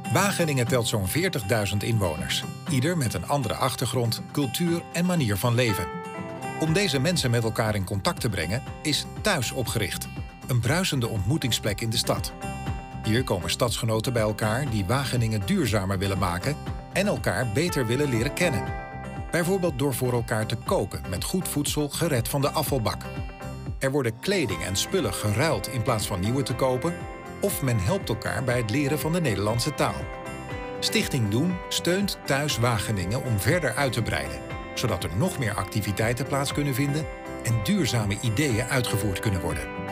Wageningen telt zo'n 40.000 inwoners. Ieder met een andere achtergrond, cultuur en manier van leven. Om deze mensen met elkaar in contact te brengen is Thuis opgericht. Een bruisende ontmoetingsplek in de stad. Hier komen stadsgenoten bij elkaar die Wageningen duurzamer willen maken en elkaar beter willen leren kennen. Bijvoorbeeld door voor elkaar te koken met goed voedsel gered van de afvalbak. Er worden kleding en spullen geruild in plaats van nieuwe te kopen, of men helpt elkaar bij het leren van de Nederlandse taal. Stichting Doen steunt Thuis Wageningen om verder uit te breiden, zodat er nog meer activiteiten plaats kunnen vinden en duurzame ideeën uitgevoerd kunnen worden.